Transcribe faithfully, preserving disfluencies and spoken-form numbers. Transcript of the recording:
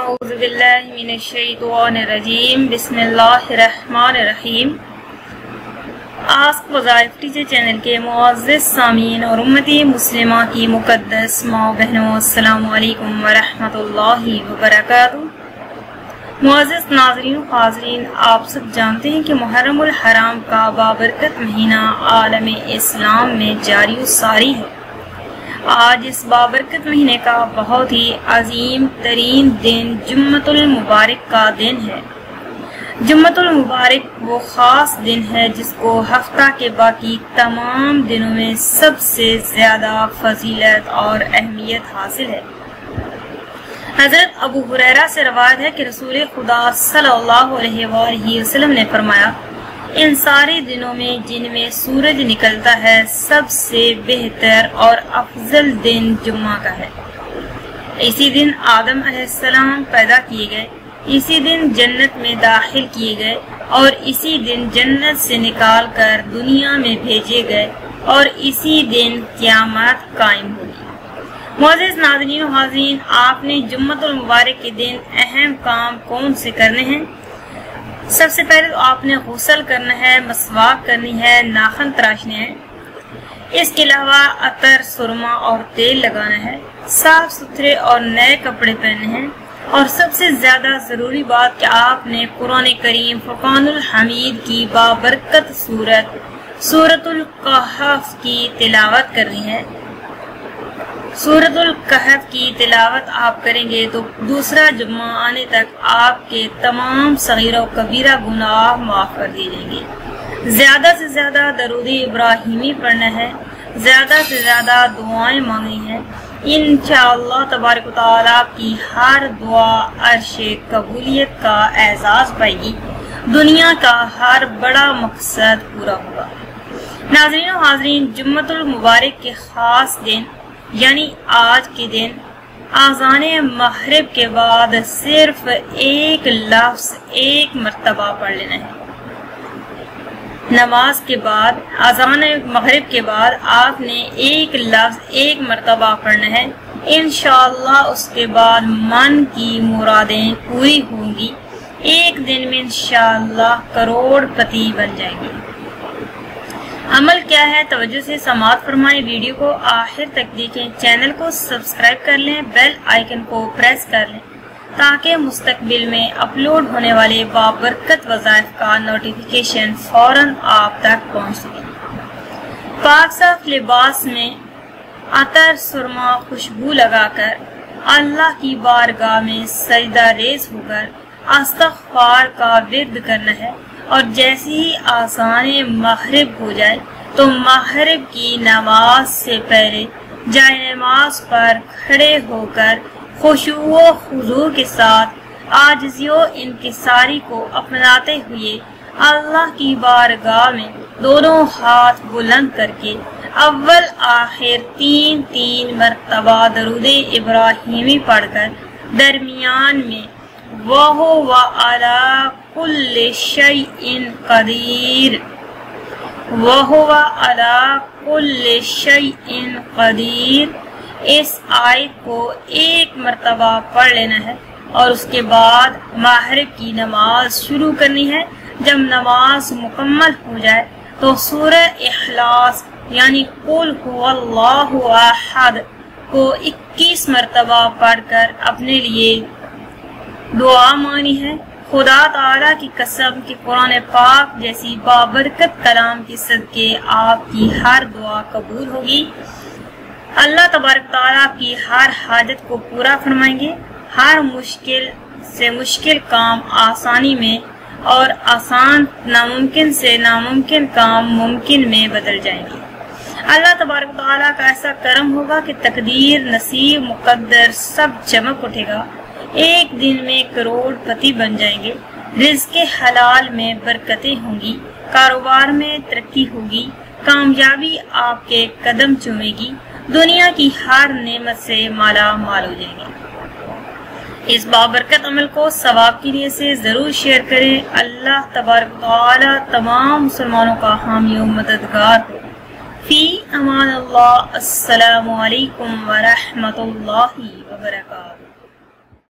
اعوذ باللہ من الشیطان الرجیم بسم اللہ الرحمن الرحیم۔ آسک وظائف ٹیچر چینل کے معزز سامعین اور امتی مسلمہ کی مقدس ماں بہنوں، السلام علیکم ورحمۃ اللہ وبرکاتہ۔ معزز ناظرین و حاضرین، آپ سب جانتے ہیں کہ محرم الحرام کا بابرکت مہینہ عالم اسلام میں جاری و ساری ہے۔ آج اس بابرکت مہینے کا بہت ہی عظیم ترین دن جمعۃ المبارک کا دن ہے۔ جمعۃ المبارک وہ خاص دن ہے جس کو ہفتہ کے باقی تمام دنوں میں سب سے زیادہ فضیلت اور اہمیت حاصل ہے۔ حضرت ابو ہریرہ سے روایت ہے کہ رسول خدا صلی اللہ علیہ وآلہ وسلم نے فرمایا، ان سارے دنوں میں جن میں سورج نکلتا ہے سب سے بہتر اور افضل دن جمعہ کا ہے۔ اسی دن آدم علیہ السلام پیدا کیے گئے، اسی دن جنت میں داخل کیے گئے اور اسی دن جنت سے نکال کر دنیا میں بھیجے گئے اور اسی دن قیامت قائم ہوگی۔ معزز ناظرین و حاضرین، آپ نے جمعۃ المبارک کے دن اہم کام کون سے کرنے ہیں؟ سب سے پہلے تو آپ نے غسل کرنا ہے، مسواک کرنی ہے، ناخن تراشنے ہیں۔ اس کے علاوہ عطر، سرما اور تیل لگانا ہے، صاف ستھرے اور نئے کپڑے پہننے ہیں، اور سب سے زیادہ ضروری بات کہ آپ نے قرآن کریم فرقان الحمید کی بابرکت سورت سورۃ الکہف کی تلاوت کرنی ہے۔ سورۃ الکہف کی تلاوت آپ کریں گے تو دوسرا جمعہ آنے تک آپ کے تمام صغیرہ و کبیرہ گناہ معاف کر دیے جائیں گے۔ زیادہ سے زیادہ درود ابراہیمی پڑھنا ہے، زیادہ سے زیادہ دعائیں مانگنی ہیں۔ انشاءاللہ تبارک و تعالی آپ کی ہر دعا عرش قبولیت کا اعزاز پائے گی، دنیا کا ہر بڑا مقصد پورا ہوگا۔ ناظرین و حاضرین، جمعۃ المبارک کے خاص دن یعنی آج کے دن اذان مغرب کے بعد صرف ایک لفظ ایک مرتبہ پڑھ لینا ہے۔ نماز کے بعد اذان مغرب کے بعد آپ نے ایک لفظ ایک مرتبہ پڑھنا ہے۔ انشاءاللہ اس کے بعد من کی مرادیں پوری ہوں گی، ایک دن میں انشاءاللہ کروڑ پتی بن جائیں گے۔ عمل کیا ہے؟ توجہ سے سماعت فرمائیں، ویڈیو کو آخر تک دیکھیں، چینل کو سبسکرائب کر لیں، بیل آئیکن کو پریس کر لیں تاکہ مستقبل میں اپلوڈ ہونے والے بابرکت وظائف کا نوٹیفیکیشن فوراً آپ تک پہنچ سکے۔ پاک صاف لباس میں عطر، سرما، خوشبو لگا کر اللہ کی بارگاہ میں سجدہ ریز ہو کر استغفار کا ورد کرنا ہے، اور جیسے ہی اذان مغرب ہو جائے تو مغرب کی نماز سے پہلے جائے نماز پر کھڑے ہو کر خشوع و خضوع کے ساتھ عاجزی و انکساری کو اپناتے ہوئے اللہ کی بارگاہ میں دونوں ہاتھ بلند کر کے اول آخر تین تین مرتبہ درود ابراہیمی پڑھ کر درمیان میں وَهُوَ عَلَى كُلِّ شَيْءٍ قَدِيرٌ وَهُوَ عَلَى كُلِّ شَيْءٍ قَدِيرٌ اس آیت کو ایک مرتبہ پڑھ لینا ہے اور اس کے بعد مغرب کی نماز شروع کرنی ہے۔ جب نماز مکمل ہو جائے تو سورہ اخلاص یعنی قُلْ هُوَ اللَّهُ أَحَدٌ کو اکیس مرتبہ پڑھ کر اپنے لیے دعا مانی ہے۔ خدا تعالیٰ کی قسم کہ قرآن پاک جیسی بابرکت کلام کے صدقے آپ کی ہر دعا قبول ہوگی۔ اللہ تبارک تعالیٰ کی ہر حاجت کو پورا فرمائیں گے، ہر مشکل سے مشکل کام آسانی میں اور آسان ناممکن سے ناممکن کام ممکن میں بدل جائیں گے۔ اللہ تبارک تعالیٰ کا ایسا کرم ہوگا کہ تقدیر، نصیب، مقدر سب چمک اٹھے گا، ایک دن میں کروڑ پتی بن جائیں گے، رزق حلال میں برکتیں ہوں گی، کاروبار میں ترقی ہوگی، کامیابی آپ کے قدم چومے گی، دنیا کی ہر نعمت سے مالا مال ہو جائیں گے۔ اس بابرکت عمل کو ثواب کی نیت سے ضرور شیئر کریں۔ اللہ تبارک تعالی تمام مسلمانوں کا حامی و مددگار ہو۔ فی امان اللہ، السلام علیکم ورحمۃ اللہ وبرکاتہ۔